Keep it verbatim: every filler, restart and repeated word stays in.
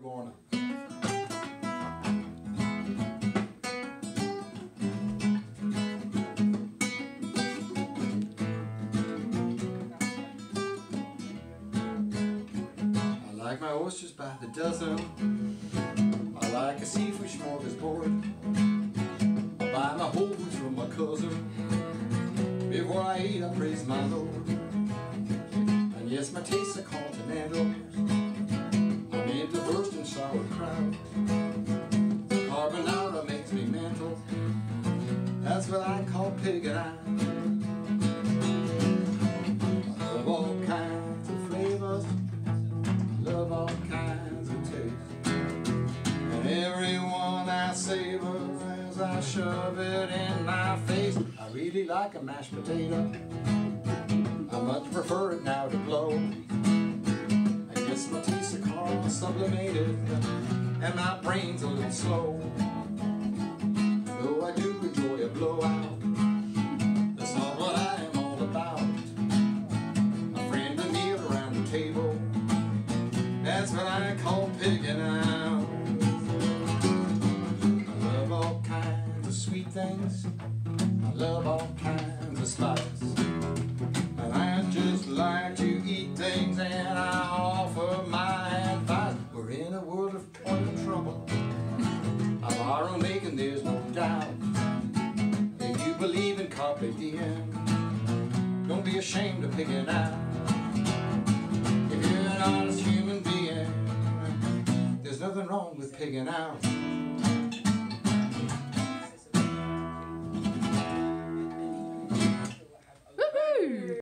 Lorna. I like my oysters by the dozen. I like a seafood smorgasbord. I buy my whole foods from my cousin. Before I eat, I praise my Lord. And yes, my tastes are continental. I'm into bursting sauerkraut. Carbonara makes me mental. That's what I call pigging out. I love all kinds of flavors. Love all kinds of tastes. And every one I savor as I shove it in my face. I really like a mashed potato. I much prefer it now to blow. I guess my tastes are called sublimated, and my brain's a little slow. Though I do enjoy a blowout, that's not what I am all about. A friendly meal around the table, that's what I call pigging out. I love all kinds of sweet things. I love all kinds of spice. And I just like to eat things, and I offer my advice. We're in a world of toil and trouble. I borrow making, there's no doubt. If you believe in carpe diem, don't be ashamed of picking out. If you're an honest human being, there's nothing wrong with pigging out.